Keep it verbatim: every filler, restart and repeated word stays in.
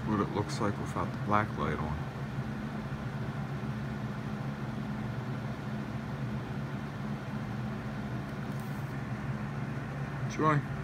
what it looks like without the black light on. Enjoy.